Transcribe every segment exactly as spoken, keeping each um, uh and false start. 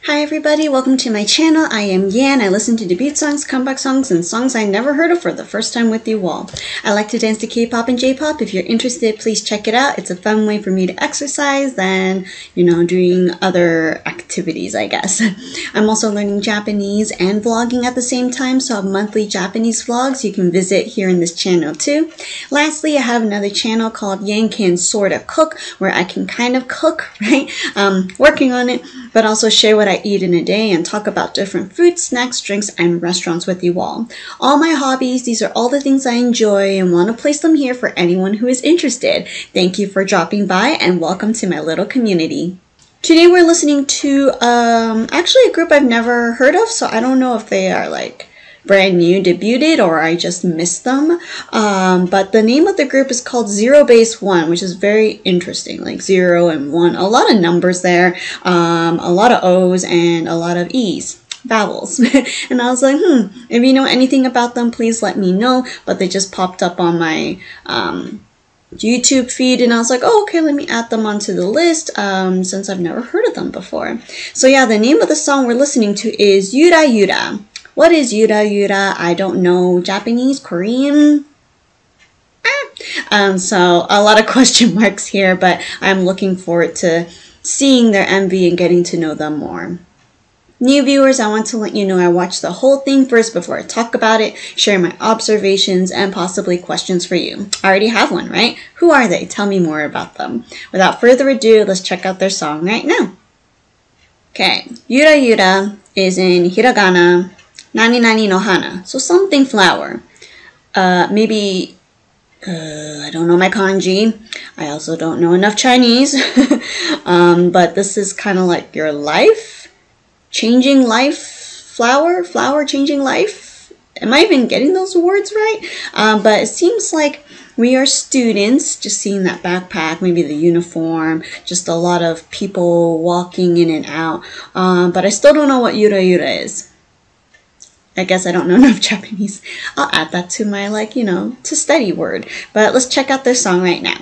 Hi everybody, welcome to my channel. I am Yan. I listen to debut songs, comeback songs, and songs I never heard of for the first time with you all. I like to dance to K-pop and J-pop. If you're interested, please check it out. It's a fun way for me to exercise than, you know, doing other activities, I guess. I'm also learning Japanese and vlogging at the same time, so I have monthly Japanese vlogs you can visit here in this channel too. Lastly, I have another channel called Yan Can Sorta Cook, where I can kind of cook, right? Um, working on it, but also share what I eat in a day and talk about different foods, snacks, drinks, and restaurants with you all. All my hobbies, these are all the things I enjoy and want to place them here for anyone who is interested. Thank you for dropping by and welcome to my little community. Today we're listening to um, actually a group I've never heard of, so I don't know if they are like brand new, debuted, or I just missed them. Um, but the name of the group is called Zero Base One, which is very interesting, like zero and one. A lot of numbers there, um, a lot of O's and a lot of E's. Vowels. And I was like, hmm, if you know anything about them, please let me know. But they just popped up on my um, YouTube feed, and I was like, oh, okay, let me add them onto the list um, since I've never heard of them before. So yeah, the name of the song we're listening to is Yura Yura. What is Yura Yura? I don't know Japanese, Korean. Ah. Um, so a lot of question marks here, but I'm looking forward to seeing their M V and getting to know them more. New viewers, I want to let you know I watched the whole thing first before I talk about it, share my observations, and possibly questions for you. I already have one, right? Who are they? Tell me more about them. Without further ado, let's check out their song right now. Okay, Yura Yura is in hiragana, Nani Nani no Hana, so something flower. Uh, maybe, uh, I don't know my kanji. I also don't know enough Chinese. um, but this is kind of like your life, changing life, flower, flower changing life. Am I even getting those words right? Um, but it seems like we are students, just seeing that backpack, maybe the uniform, just a lot of people walking in and out. Um, but I still don't know what Yura Yura is. I guess I don't know enough Japanese. I'll add that to my, like, you know, to study word. But let's check out their song right now.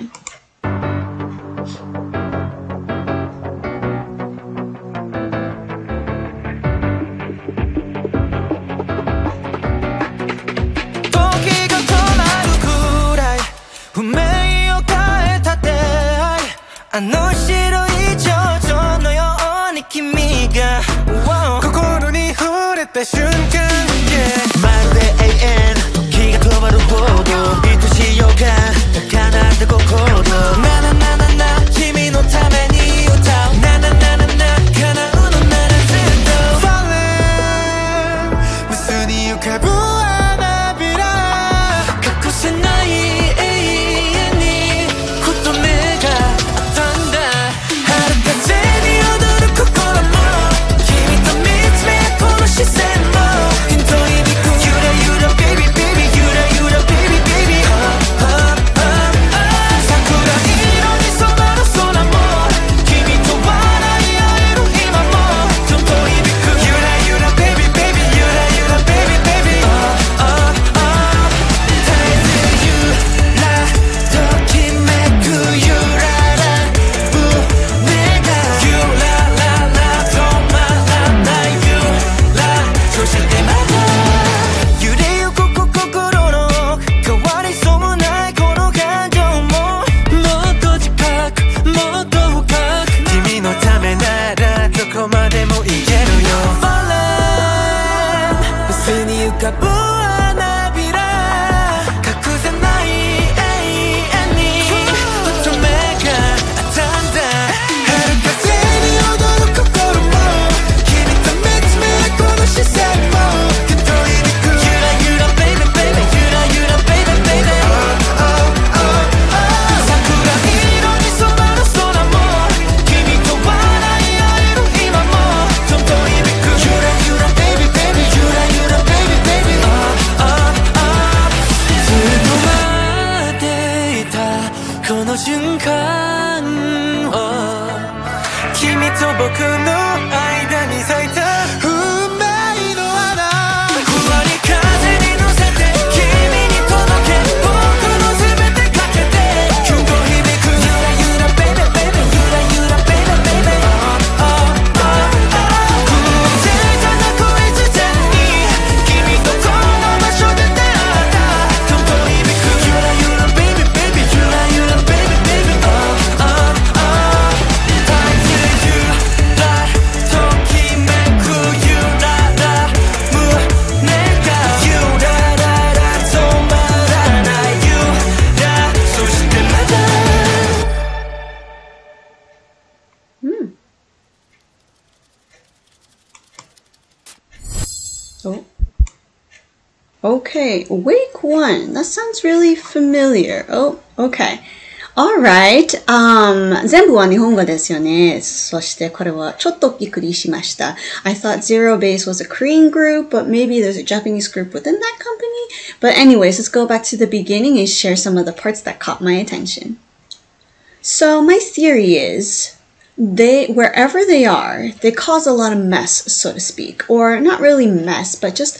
Okay, week one. That sounds really familiar. Oh, okay. Alright. Um, 全部は日本語ですよね。そしてこれはちょっとびっくりしました。I thought Zero Base was a Korean group, but maybe there's a Japanese group within that company. But anyways, let's go back to the beginning and share some of the parts that caught my attention. So my theory is they, wherever they are, they cause a lot of mess, so to speak. Or not really mess, but just,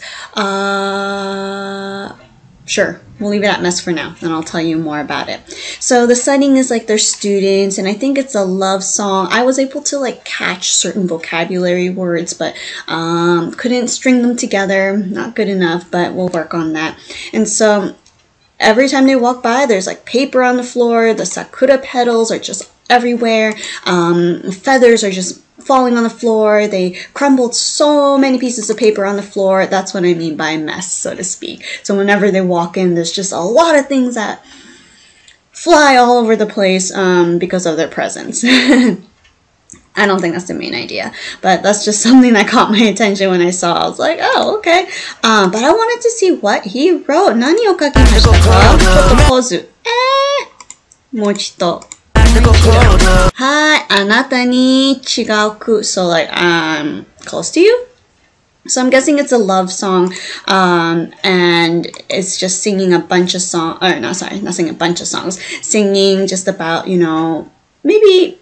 uh... Sure, we'll leave it at mess for now, and I'll tell you more about it. So the setting is like they're students, and I think it's a love song. I was able to like catch certain vocabulary words, but um, couldn't string them together. Not good enough, but we'll work on that. And so every time they walk by, there's like paper on the floor. The sakura petals are just everywhere. Um, feathers are just falling on the floor. They crumbled so many pieces of paper on the floor. That's what I mean by mess, so to speak. So whenever they walk in, there's just a lot of things that fly all over the place um, because of their presence. I don't think that's the main idea, but that's just something that caught my attention when I saw. I was like, oh, okay. Um, but I wanted to see what he wrote. 何を書きましたか？ちょっとポーズ。えー、もう一度。はい、あなたに違うく。So like, um, close to you? So I'm guessing it's a love song, um, and it's just singing a bunch of songs, or no, sorry, not singing a bunch of songs, singing just about, you know, maybe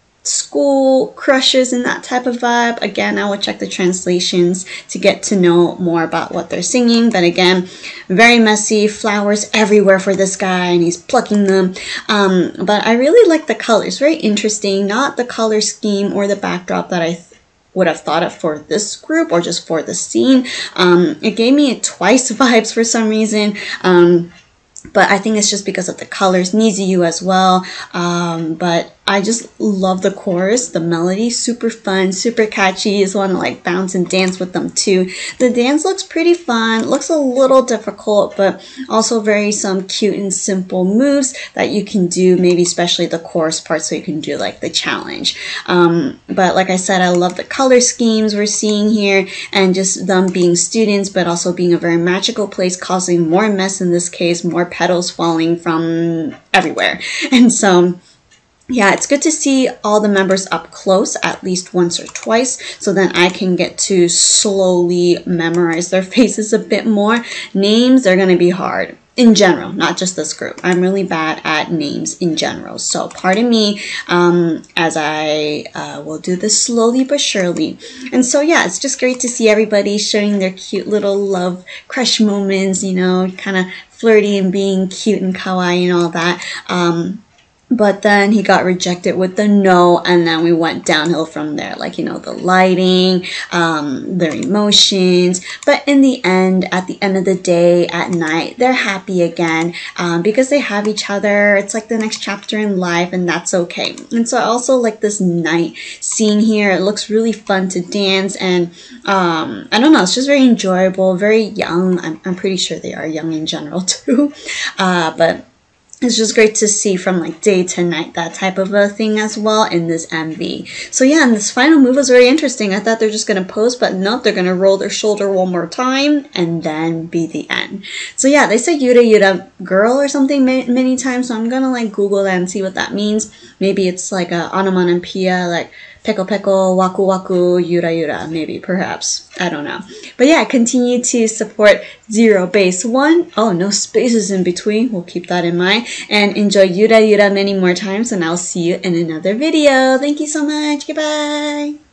school crushes and that type of vibe. Again, I will check the translations to get to know more about what they're singing. But again, very messy, flowers everywhere for this guy, and he's plucking them. Um, but I really like the colors, very interesting. Not the color scheme or the backdrop that I th would have thought of for this group or just for the scene. Um, it gave me a Twice vibes for some reason. Um, But I think it's just because of the colors, Niziyu as well. Um, but I just love the chorus, the melody, super fun, super catchy. You just want to like bounce and dance with them too. The dance looks pretty fun, looks a little difficult, but also very some cute and simple moves that you can do, maybe especially the chorus part, so you can do like the challenge. Um, but like I said, I love the color schemes we're seeing here, and just them being students, but also being a very magical place, causing more mess in this case, more petals falling from everywhere. And so yeah, it's good to see all the members up close at least once or twice, so then I can get to slowly memorize their faces a bit more. Names are going to be hard in general, not just this group. I'm really bad at names in general, so pardon me um, as I uh, will do this slowly but surely. And so yeah, it's just great to see everybody showing their cute little love crush moments, you know, kind of flirty and being cute and kawaii and all that. Um, But then he got rejected with the no, and then we went downhill from there. Like, you know, the lighting, um, their emotions. But in the end, at the end of the day, at night, they're happy again um, because they have each other. It's like the next chapter in life, and that's okay. And so I also like this night scene here. It looks really fun to dance, and um, I don't know, it's just very enjoyable, very young. I'm, I'm pretty sure they are young in general too. Uh, but it's just great to see from like day to night, that type of a thing as well in this M V. So yeah, and this final move was very interesting. I thought they're just going to pose, but nope, they're going to roll their shoulder one more time and then be the end. So yeah, they say Yura Yura girl or something many, many times, so I'm going to like Google that and see what that means. Maybe it's like a onomatopoeia, like Peko Peko, Waku Waku, Yura Yura, maybe, perhaps. I don't know. But yeah, continue to support Zero Base One. Oh, no spaces in between. We'll keep that in mind. And enjoy Yura Yura many more times, and I'll see you in another video. Thank you so much. Goodbye.